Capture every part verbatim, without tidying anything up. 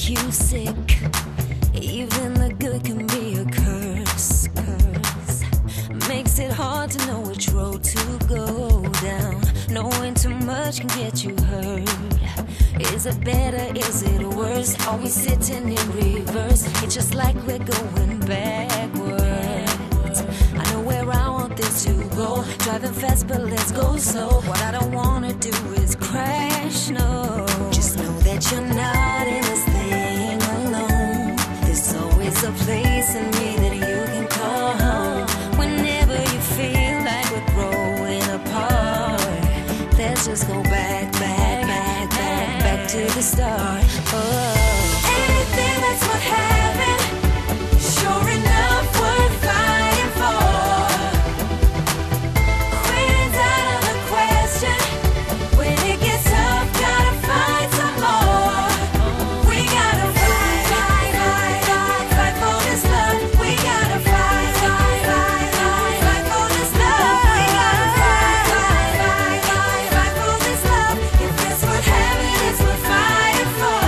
make you sick. Even the good can be a curse, curse. Makes it hard to know which road to go down. Knowing too much can get you hurt. Is it better, is it worse? Are we sitting in reverse? It's just like we're going backwards. I know where I want this to go. Driving fast but let's go slow. What I don't wanna do is crash, no. Just know that you're not in this thing alone. There's always a place in me that you can call home. Whenever you feel like we're growing apart, let's just go back, back, back, back, back to the start. Oh. Anything that's what happened, sure enough worth fighting for. Quitting's out of the question. When it gets tough, gotta find some more. We gotta fight, fight, fight, fight, fight for this love. We gotta fight, fight, fight, fight, fight for this love. We gotta fight, fight, fight, fight, fight for this love. If that's what happened, it's worth fighting for.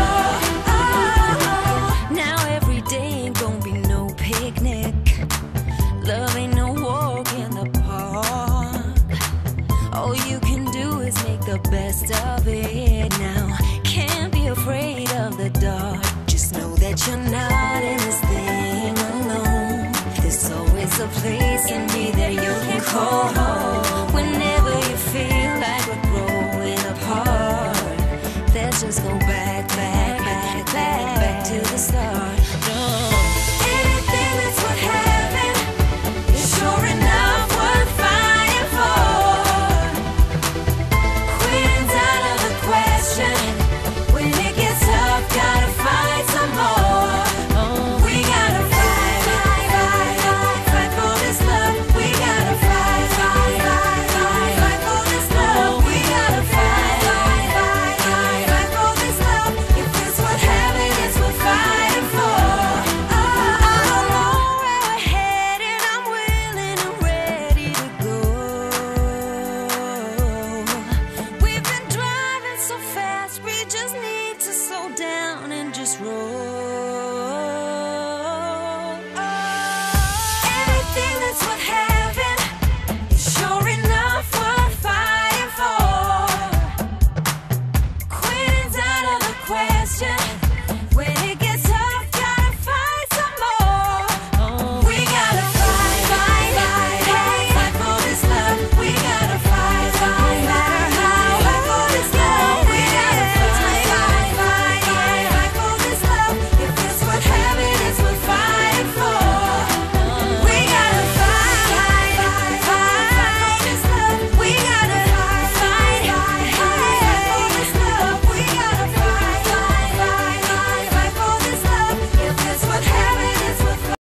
Oh, now every day ain't gonna be no picnic. Love ain't no walk in the park. All you can do is make the best of it now. Can't be afraid of the dark. Just know that you're not in this thing alone. There's always a place in me that you can call home.